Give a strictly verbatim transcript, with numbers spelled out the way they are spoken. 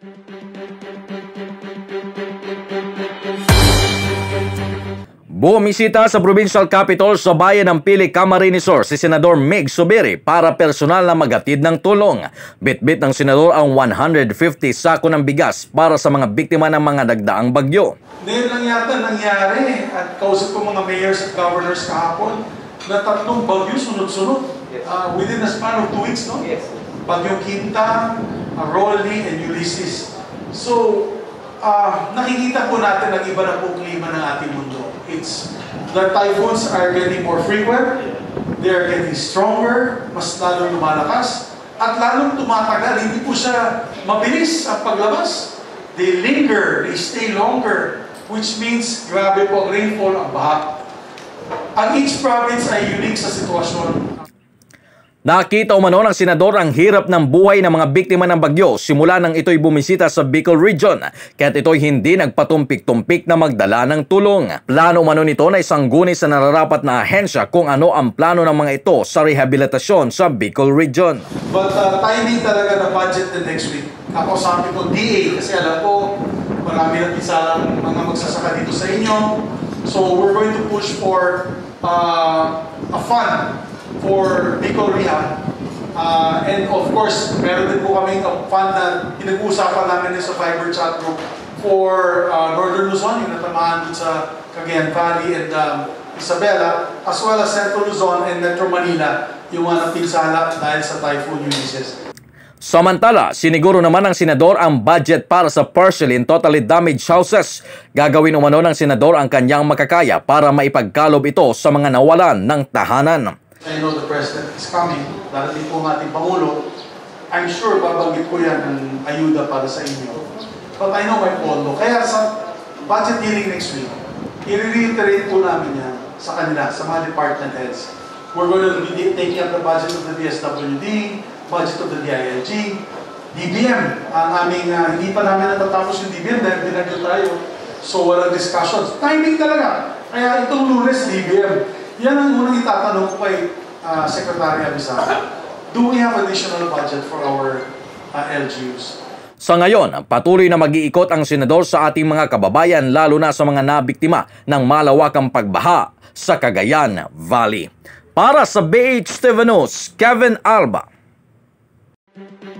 Bumisita sa Provincial Capital sa bayan ng Pili, Camarines Sur si Senador Mig Zubiri para personal na magatid ng tulong. Bitbit ng senador ang one hundred fifty sako ng bigas para sa mga biktima ng mga nagdaang bagyo. Ngayon lang yata nangyari at kausap ko mga mayors at governors kahapon na tatlong bagyo sunod-sunod uh, within a span of two weeks, no? Yes. Bagyong Quinta, uh, Rolly, and Ulysses. So, uh, nakikita po natin ang iba na po klima ng ating mundo. It's, the typhoons are getting more frequent, they are getting stronger, mas lalong lumalakas, at lalong tumatagal. Hindi po siya mabilis ang paglabas. They linger, they stay longer, which means grabe po ang rainfall, ang baha. Ang each province ay unique sa sitwasyon. Nakita umano ng senador ang hirap ng buhay ng mga biktima ng bagyo simula nang ito'y bumisita sa Bicol Region, kaya't ito'y hindi nagpatumpik-tumpik na magdala ng tulong. Plano umano nito na isangguni sa nararapat na ahensya kung ano ang plano ng mga ito sa rehabilitasyon sa Bicol Region. But uh, timing talaga na budget the next week. Ako sabi ko D A kasi alam ko marami na pisalang mga magsasaka dito sa inyo. So we're going to push for uh, a fund for Bicol Rehab. Uh, and of course, meron din po kami ang fund na pinag-uusapan namin sa Fiber Chat Group for uh, Northern Luzon, yung natamaan dun sa Cagayan Valley and um, Isabela, as well as Central Luzon and Metro Manila, yung mga napinsala dahil sa Typhoon Ulysses. Samantala, siniguro naman ng senador ang budget para sa partially and totally damaged houses. Gagawin umano ng senador ang kanyang makakaya para maipagkalob ito sa mga nawalan ng tahanan. I know the President is coming, darating po ang ating Pangulo. I'm sure babanggit ko yan ng ayuda para sa inyo. But I know my pondo. Kaya sa budget hearing next week, i-reiterate po namin yan sa kanila, sa mga department heads. We're going to be taking up the budget of the D S W D, budget of the D I L G, D B M. Ang aming, uh, hindi pa namin natatapos yung D B M dahil binagyo tayo. So walang discussions. Timing talaga. Kaya itong Lunes, D B M. Yan ang unang itatanong ko kay uh, Secretary Abisada. Do we have additional budget for our uh, L G Us? Sa ngayon, patuloy na mag-iikot ang senador sa ating mga kababayan lalo na sa mga nabiktima ng malawakang pagbaha sa Cagayan Valley. Para sa B H T V News, Kevin Alba.